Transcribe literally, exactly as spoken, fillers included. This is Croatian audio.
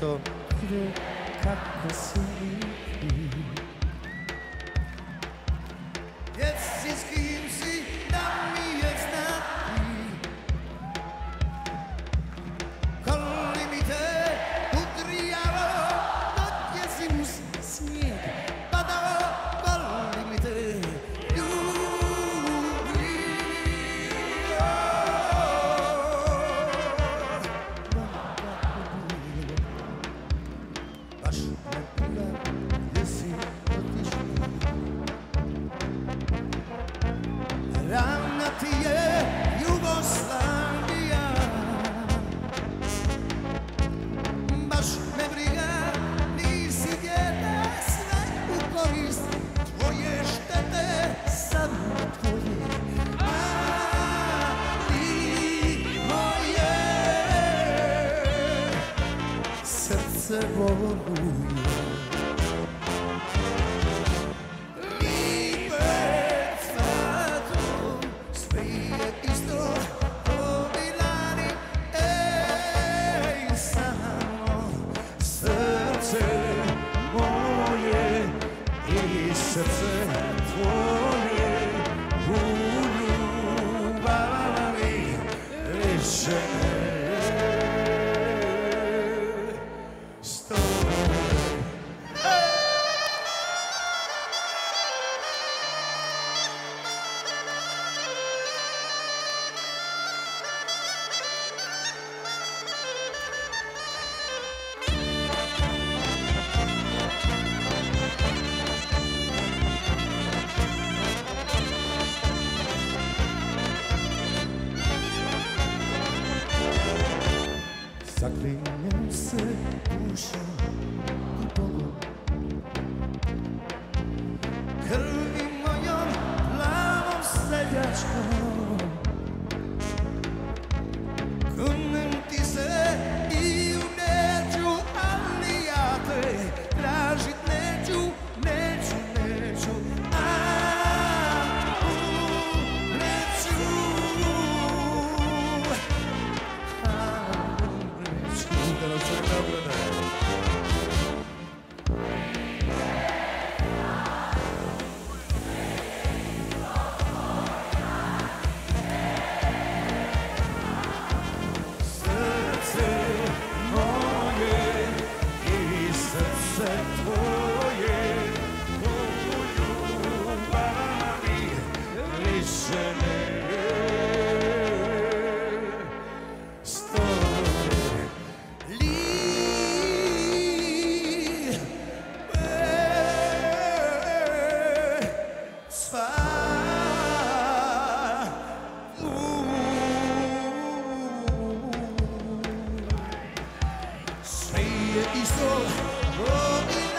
to ide kako si ti. Jesi s kim si, da mi je znati. Koli mi te udrijalo, dok je zimus snijeg padao. Koli mi te baš me briga gdje si otišla. Ravna ti je Jugoslavija, baš me briga, nisi djete, sve u korist tvoje štete, samo tvoje, ali moje srce voluje. Srce tvoje u ljubavi više stoje. Zaklinjem se dušom i Bogom, krvi mojom plavom seljačkom. Kunem ti se i u neću, ali ja te tražit neću, neću, neću, a neću. Da nam se ne obrane. Srce moje i srce tvoje u ljubavi više ne stoje. Sve je isto,